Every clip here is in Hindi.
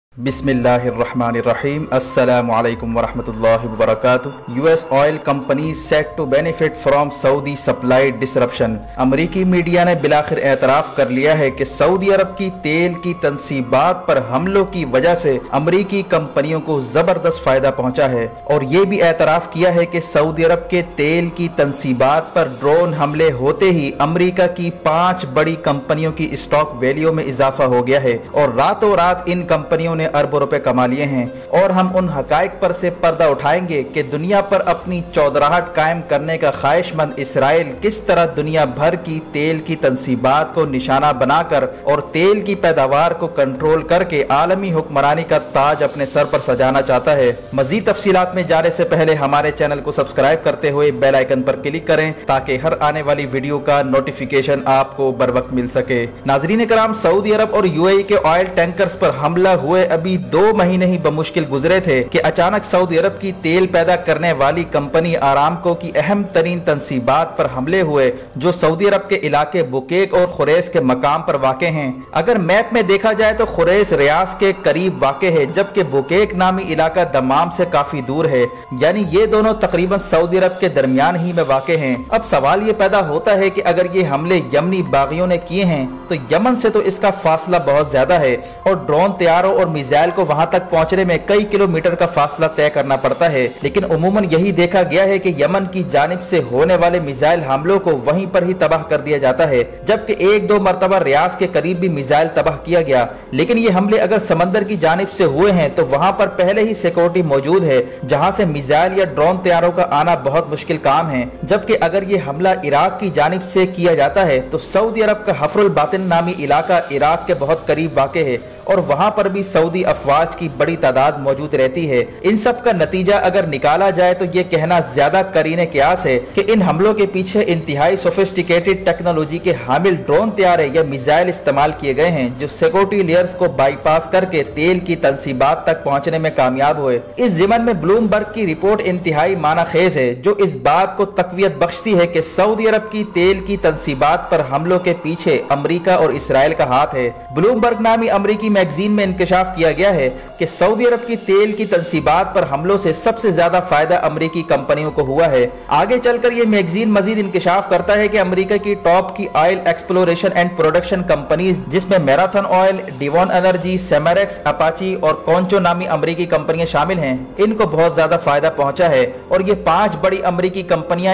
बिस्मिल्लाहिर्रहमानिर्रहीम अस्सलामु अलैकुम वरहमतुल्लाहि वबरकातुहू। US oil company set to benefit from Saudi supply disruption. अमरीकी मीडिया ने बिलाखिर एतराफ़ कर लिया है कि सऊदी अरब की तेल की तनसीबात पर हमलों की वजह से अमरीकी कंपनियों को ज़बरदस्त फ़ायदा पहुँचा है और ये भी एतराफ़ किया है कि सऊदी अरब के तेल की तनसीबात पर ड्रोन हमले होते ही अमरीका की 5 बड़ी कंपनियों की स्टॉक वैल्यू में इजाफा हो गया है और रातों रात इन कंपनियों ने अरबों रुपए कमा लिए हैं। और हम उन हकाइक पर से पर्दा उठाएंगे कि दुनिया पर अपनी चौधराहट कायम करने का ख्वाहिशमंद इसराइल किस तरह दुनिया भर की तेल की तनसीबात को निशाना बनाकर और तेल की पैदावार को कंट्रोल करके आलमी हुक्मरानी का ताज अपने सर पर सजाना चाहता है। मजीद तफसीलात में जाने से पहले हमारे चैनल को सब्सक्राइब करते हुए बेल आइकन पर क्लिक करें ताकि हर आने वाली वीडियो का नोटिफिकेशन आपको बर वक्त मिल सके। नाजरीन कराम, सऊदी अरब और यूएई के ऑयल टैंकर्स पर हमला हुए अभी 2 महीने ही बमुश्किल गुजरे थे कि अचानक सऊदी अरब की तेल पैदा करने वाली कंपनी आरामको की अहम तरीन तनसीबात पर हमले हुए जो सऊदी अरब के इलाके बुकेक और खुरैस के मकाम पर वाक़ हैं। अगर मैप में देखा जाए तो खुरैस रियाज के करीब वाक़ है जबकि बुकेक नामी इलाका दमाम से काफी दूर है, यानी ये दोनों तकरीबन सऊदी अरब के दरमियान ही में वाक़ हैं। अब सवाल ये पैदा होता है कि अगर ये हमले यमनी बागियों ने किए हैं तो यमन से तो इसका फासला बहुत ज्यादा है और ड्रोन तैयारों और मिसाइल को वहां तक पहुंचने में कई किलोमीटर का फासला तय करना पड़ता है। लेकिन उमूमन यही देखा गया है कि यमन की जानिब से होने वाले मिसाइल हमलों को वहीं पर ही तबाह कर दिया जाता है, जबकि 1-2 मरतबा रियाज के करीब भी मिसाइल तबाह किया गया। लेकिन ये हमले अगर समंदर की जानिब से हुए हैं तो वहां पर पहले ही सिक्योरिटी मौजूद है जहां से मिसाइल या ड्रोन तैयारों का आना बहुत मुश्किल काम है। जबकि अगर ये हमला इराक की जानिब से किया जाता है तो सऊदी अरब का हफरुल बातिन नामी इलाका इराक के बहुत करीब वाक़ है और वहां पर भी सऊदी अफवाज की बड़ी तादाद मौजूद रहती है। इन सब का नतीजा अगर निकाला जाए तो ये कहना ज्यादा करीने क़यास है कि इन हमलों के पीछे इंतहाई सोफिस्टिकेटेड टेक्नोलॉजी के हामिल ड्रोन तैयारे या मिसाइल इस्तेमाल किए गए हैं जो सिक्योरिटी लेयर्स को बाईपास करके तेल की तनसीबात तक पहुंचने में कामयाब हुए। इस जिमन में ब्लूमबर्ग की रिपोर्ट इंतहाई मानाखेज है जो इस बात को तकवीत बख्शती है कि सऊदी अरब की तेल की तनसीबात पर हमलों के पीछे अमरीका और इसराइल का हाथ है। ब्लूमबर्ग नामी अमरीकी मैगजीन में इंकशाफ किया गया है कि सऊदी अरब की तेल की तनसीबात पर हमलों से सबसे ज्यादा फायदा अमरीकी कंपनियों को हुआ है। आगे चलकर यह मैगजीन मजीद इंकशाफ करता है कि अमरीका की टॉप की oil exploration and production companies जिसमें Marathon Oil, Devon Energy, Cimarex, Apache और कॉन्चो नामी अमरीकी कंपनियां शामिल हैं, इनको बहुत ज्यादा फायदा पहुंचा है और ये 5 बड़ी अमरीकी कंपनियां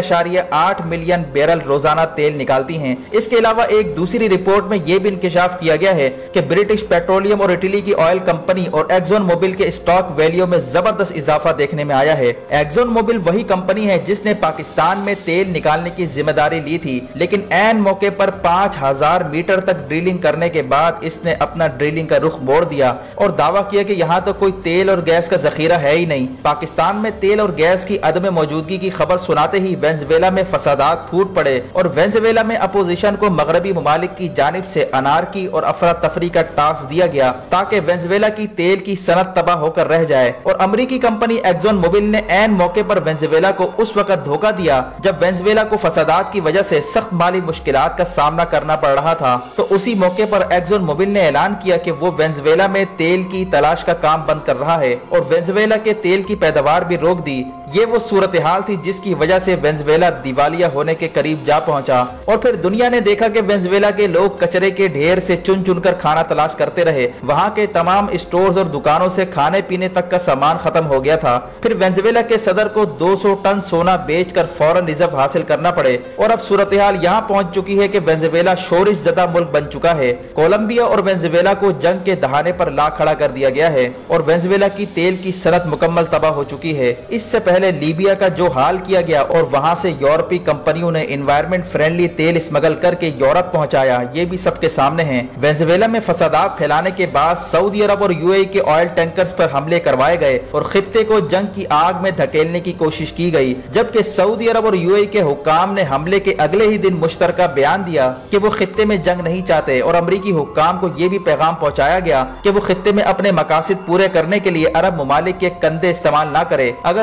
1.8 मिलियन बैरल रोजाना तेल निकालती हैं। इसके अलावा एक दूसरी रिपोर्ट में यह भी इंकशाफ किया गया है कि ब्रिटिश पेट्रोलियम और इटली की ऑयल कंपनी और एक्सॉन मोबिल के स्टॉक वैल्यू में जबरदस्त इजाफा देखने में आया है। एक्सॉन मोबिल वही कंपनी है जिसने पाकिस्तान में तेल निकालने की जिम्मेदारी ली थी, लेकिन ऐन मौके पर 5000 मीटर तक ड्रिलिंग करने के बाद इसने अपना ड्रिलिंग का रुख मोड़ दिया और दावा किया कि यहाँ तो कोई तेल और गैस का जखीरा है ही नहीं। पाकिस्तान में तेल और गैस की अदम मौजूदगी की खबर सुनाते ही वेनेजुएला में फसादात फूट पड़े और वेनेजुएला में अपोजिशन को मगरबी ममालिक की जानिब से अनारकी और अफरा तफरी का टास्क दिया गया ताकि वेनेजुएला की तेल की सनत तबाह होकर रह जाए। और अमरीकी कंपनी एक्सॉन मोबिल ने ऐन मौके पर वेनेजुएला को उस वक्त धोखा दिया जब वेनेजुएला को फसादात की वजह से सख्त माली मुश्किलात का सामना करना पड़ रहा था। तो उसी मौके पर एक्सॉन मोबिल ने ऐलान किया कि वो वेनेजुएला में तेल की तलाश का काम बंद कर रहा है और वेनेजुएला के तेल की पैदावार भी रोक दी। ये वो सूरत हाल थी जिसकी वजह से वेनेजुएला दिवालिया होने के करीब जा पहुंचा और फिर दुनिया ने देखा कि वेनेजुएला के लोग कचरे के ढेर से चुन चुनकर खाना तलाश करते रहे। वहां के तमाम स्टोर्स और दुकानों से खाने पीने तक का सामान खत्म हो गया था। फिर वेनेजुएला के सदर को 200 टन सोना बेचकर फौरन रिजर्व हासिल करना पड़े और अब सूरत हाल यहाँ पहुंच चुकी है कि वेनेजुएला शोरिश ज़दा मुल्क बन चुका है। कोलंबिया और वेनेजुएला को जंग के दहाने पर ला खड़ा कर दिया गया है और वेनेजुएला की तेल की सनत मुकम्मल तबाह हो चुकी है। इससे पहले लीबिया का जो हाल किया गया और वहां से यूरोपीय कंपनियों ने एनवायरमेंट फ्रेंडली तेल स्मगल करके यूरोप पहुंचाया, ये भी सबके सामने है। वेनेजुएला में फसादात फैलाने के बाद सऊदी अरब और यूएई के ऑयल टैंकर्स पर हमले करवाए गए और खित्ते को जंग की आग में धकेलने की कोशिश की गई, जबकि सऊदी अरब और यूएई के हुक्काम ने हमले के अगले ही दिन मुश्तरका बयान दिया कि वो खित्ते में जंग नहीं चाहते और अमरीकी हुक्काम को ये भी पैगाम पहुंचाया गया कि वो खित्ते में अपने मकासद पूरे करने के लिए अरब ममालिक के कंधे इस्तेमाल ना करे। अगर उसको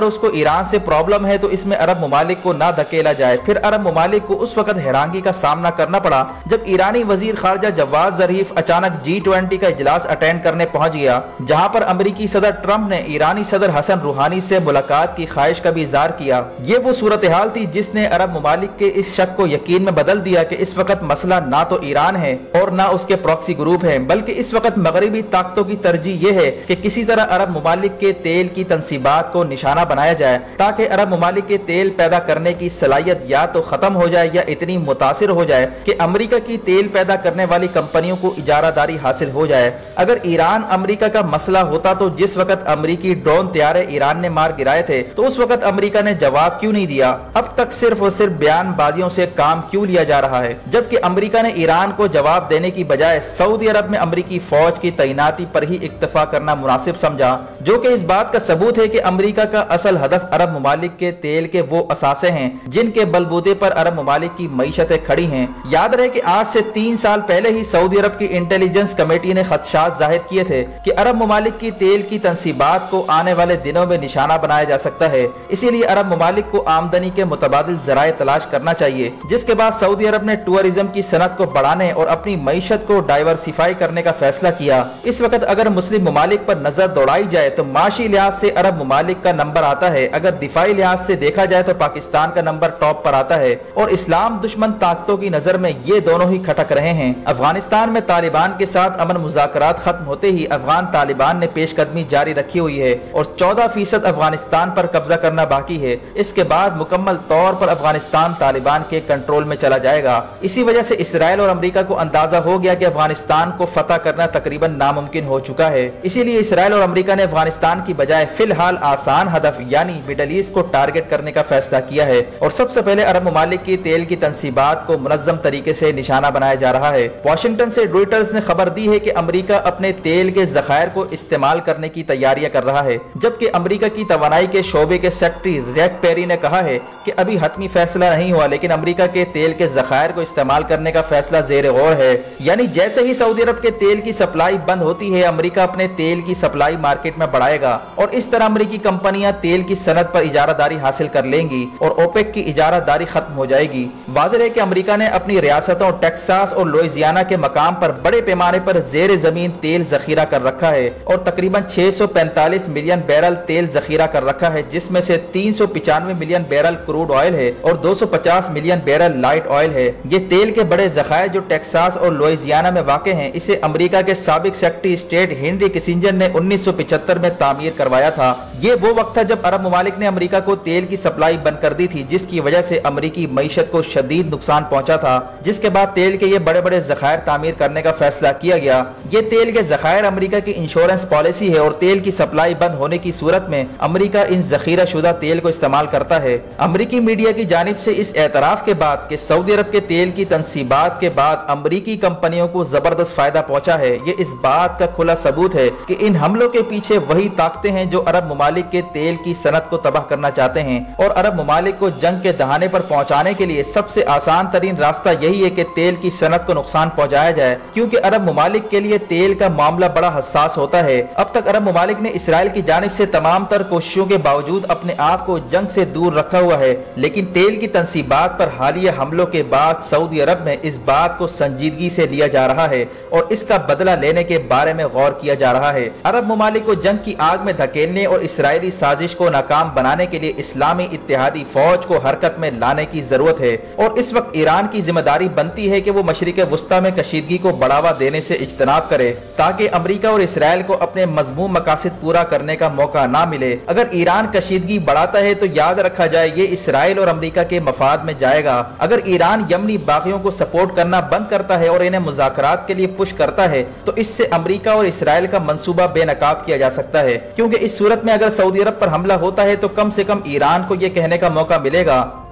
ईरान से प्रॉब्लम है तो इसमें अरब ममालिक को ना धकेला जाए। फिर अरब ममालिक को उस वक्त हैरानगी का सामना करना पड़ा जब ईरानी वजीर खारजा जवाद जरीफ अचानक G20 का इजलास अटेंड करने पहुंच गया, जहां पर अमेरिकी सदर ट्रंप ने ईरानी सदर हसन रूहानी से मुलाकात की ख्वाहिश का भी इजहार किया। ये वो सूरत हाल थी जिसने अरब ममालिक के इस शक को यकीन में बदल दिया कि इस वक्त मसला ना तो ईरान है और ना उसके प्रॉक्सी ग्रुप है, बल्कि इस वक्त मगरबी ताकतों की तरजीह यह है कि किसी तरह अरब ममालिक के तेल की तंसीबात को निशाना बनाया जाए ताकि अरब ममालिक के तेल पैदा करने की सलाहियत या तो खत्म हो जाए या इतनी मुतासिर हो जाए कि अमेरिका की तेल पैदा करने वाली कंपनियों को इजारादारी हासिल हो जाए। अगर ईरान अमेरिका का मसला होता तो जिस वक्त अमेरिकी ड्रोन तैयारे ईरान ने मार गिराए थे तो उस वक्त अमेरिका ने जवाब क्यों नहीं दिया? अब तक सिर्फ और सिर्फ बयानबाजियों से काम क्यों लिया जा रहा है, जबकि अमेरिका ने ईरान को जवाब देने की बजाय सऊदी अरब में अमेरिकी फौज की तैनाती पर ही इक्तफा करना मुनासिब समझा, जो कि इस बात का सबूत है कि अमेरिका का असल हदफ अरब ममालिक के तेल के वो असासे हैं जिनके बलबूते पर अरब ममालिक की मईशतें खड़ी हैं। याद रहे कि आज से 3 साल पहले ही सऊदी अरब की इंटेलिजेंस कमेटी ने खदशात जाहिर किए थे कि अरब ममालिक की तेल की तंसीबात को आने वाले दिनों में निशाना बनाया जा सकता है। इसीलिए अरब ममालिक को आमदनी के मुतबादिल जराए तलाश करना चाहिए, जिसके बाद सऊदी अरब ने टूरिज्म की सनत को बढ़ाने और अपनी मईशत को डाइवर्सिफाई करने का फैसला किया। इस वक्त अगर मुस्लिम ममालिक पर नजर दौड़ाई जाए तो माशी लिहाज से अरब ममालिक का नंबर आता है, अगर दिफाई लिहाज से देखा जाए तो पाकिस्तान का नंबर टॉप पर आता है और इस्लाम दुश्मन ताकतों की नजर में ये दोनों ही खटक रहे हैं। अफगानिस्तान में तालिबान के साथ अमन मुज़ाकरात खत्म होते ही अफगान तालिबान ने पेशकदमी जारी रखी हुई है और 14% अफगानिस्तान पर कब्जा करना बाकी है। इसके बाद मुकम्मल तौर पर अफगानिस्तान तालिबान के कंट्रोल में चला जाएगा। इसी वजह से इसराइल और अमेरिका को अंदाजा हो गया कि अफगानिस्तान को फतह करना तकरीबन नामुमकिन हो चुका है। इसीलिए इसराइल और अमेरिका ने अफगानिस्तान की बजाय फिलहाल आसान हदफ यानी मिडल ईस्ट को टारगेट करने का फैसला किया है और सबसे पहले अरब ममालिक की तेल की तंसीबात को मुनज़्ज़म तरीके से निशाना बनाया जा रहा है। वाशिंगटन से रॉयटर्स ने खबर दी है कि अमेरिका अपने तेल के जखायर को इस्तेमाल करने की तैयारियां कर रहा है, जबकि अमेरिका की तवानाई के शोबे के सेक्रेटरी रेक पेरी ने कहा है कि अभी हतमी फैसला नहीं हुआ, लेकिन अमेरिका के तेल के जखायर को इस्तेमाल करने का फैसला ज़ेर गौर है। यानी जैसे ही सऊदी अरब के तेल की सप्लाई बंद होती है, अमेरिका अपने तेल की सप्लाई मार्केट में बढ़ाएगा और इस तरह अमेरिकी कंपनियां तेल की सनत पर इजारादारी हासिल कर लेंगी और ओपेक की इजारादारी खत्म हो जाएगी। वाज़ेह है कि अमेरिका ने अपनी रियासतों टेक्सास और लुइसियाना के मकाम पर बड़े पैमाने पर जेर जमीन तेल जखीरा कर रखा है और तकरीबन 645 मिलियन बैरल तेल जखीरा कर रखा है, जिसमें से 395 मिलियन बैरल क्रूड ऑयल है और 250 मिलियन बैरल लाइट ऑयल है। ये तेल के बड़े जखायर जो टेक्सास और लुइसियाना में वाक़ हैं, इसे अमेरिका के साबिक सेक्रेटरी स्टेट हेनरी किसिंजर ने 1975 में तामीर करवाया था। ये वो वक्त था जब अरब ममालिक ने अमेरिका को तेल की सप्लाई बंद कर दी थी, जिसकी वजह से अमेरिकी मईशत को शदीद नुकसान पहुंचा था, जिसके बाद तेल के ये बड़े बड़े जखायर तामीर करने का फैसला किया गया। ये तेल के जखायर अमेरिका की इंश्योरेंस पॉलिसी है और तेल की सप्लाई बंद होने की सूरत में अमेरिका इन जखीरा शुदा तेल को इस्तेमाल करता है। अमेरिकी मीडिया की जानिब से इस एतराफ के बाद कि सऊदी अरब के तेल की तंसीबात के बाद अमेरिकी कंपनियों को जबरदस्त फायदा पहुंचा है, ये इस बात का खुला सबूत है कि इन हमलों के पीछे वही ताकतें हैं जो अरब ममालिक के तेल की सनत को तबाह करना चाहते हैं और अरब ममालिक को जंग के दहाने पर पहुंचाने के लिए सबसे आसान तरीन रास्ता यही है कि तेल की सनत को नुकसान पहुंचाया जाए, क्योंकि अरब ममालिक के लिए तेल का मामला बड़ा हसास होता है। अब तक अरब ममालिक ने इसराइल की जानिब से तमाम तर कोशिशों के बावजूद अपने आप को जंग से दूर रखा हुआ है, लेकिन तेल की तंसीबात पर हालिया हमलों के बाद सऊदी अरब में इस बात को संजीदगी से लिया जा रहा है और इसका बदला लेने के बारे में गौर किया जा रहा है। अरब ममालिक को जंग की आग में धकेलने और इसराइली साजिश को नाकाम बनाने के लिए इस्लामी इत्तेहादी फौज को हरकत में लाने की जरूरत है और इस वक्त ईरान की जिम्मेदारी बनती है कि वो मशरिक वस्ता में कशीदगी को बढ़ावा देने से इज्तनाब करे ताकि अमेरिका और इसराइल को अपने मजमूम मकासद पूरा करने का मौका ना मिले। अगर ईरान कशीदगी बढ़ाता है तो याद रखा जाए ये इसराइल और अमेरिका के मफाद में जाएगा। अगर ईरान यमनी बागियों को सपोर्ट करना बंद करता है और इन्हें मुज़ाकरात के लिए पुश करता है तो इससे अमेरिका और इसराइल का मंसूबा बेनकाब किया जा सकता है, क्योंकि इस सूरत में अगर सऊदी अरब पर हमला होता है तो कम से कम ईरान को यह कहने का मौका मिलेगा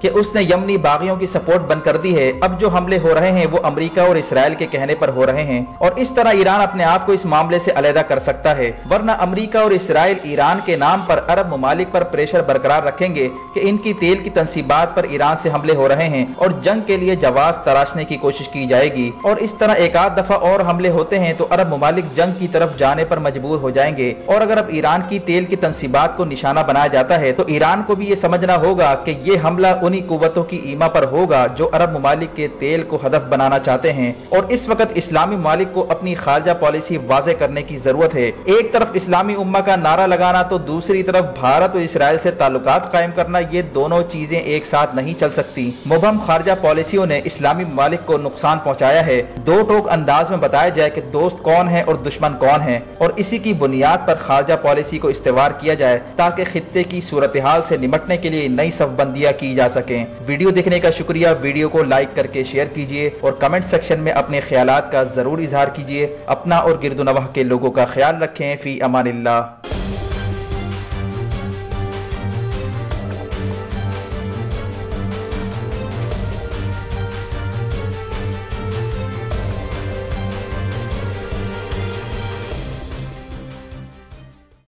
कि उसने यमनी बागियों की सपोर्ट बंद कर दी है। अब जो हमले हो रहे हैं वो अमेरिका और इसराइल के कहने पर हो रहे हैं और इस तरह ईरान अपने आप को इस मामले से अलहदा कर सकता है, वरना अमेरिका और इसराइल ईरान के नाम पर अरब ममालिक पर प्रेशर बरकरार रखेंगे कि इनकी तेल की तंसीबात पर ईरान से हमले हो रहे हैं और जंग के लिए जवाब तराशने की कोशिश की जाएगी। और इस तरह एक आध दफा और हमले होते हैं तो अरब ममालिक जंग की तरफ जाने पर मजबूर हो जाएंगे। और अगर अब ईरान की तेल की तंसीबात को निशाना बनाया जाता है तो ईरान को भी ये समझना होगा कि ये हमला उन्हीं कुव्वतों की ईमा पर होगा जो अरब ममालिक के तेल को हदफ बनाना चाहते हैं। और इस वक्त इस्लामी ममालिक को अपनी खारजा पॉलिसी वाज़े करने की जरूरत है। एक तरफ इस्लामी उम्मा का नारा लगाना तो दूसरी तरफ भारत और इसराइल से ताल्लुकात कायम करना, ये दोनों चीजें एक साथ नहीं चल सकती। मुबहम खारजा पॉलिसियों ने इस्लामी ममालिक को नुकसान पहुंचाया है। दो टोक अंदाज में बताया जाए कि दोस्त कौन है और दुश्मन कौन है और इसी की बुनियाद पर खारजा पॉलिसी को इस्तेवार किया जाए ताकि खित्ते की सूरत हाल से निपटने के लिए नई सफबंदियां की जा सकें। वीडियो देखने का शुक्रिया। वीडियो को लाइक करके शेयर कीजिए और कमेंट सेक्शन में अपने ख्यालात का जरूर इजहार कीजिए। अपना और गिरदुनवाह के लोगों का ख्याल रखें। फी अमानिल्लाह।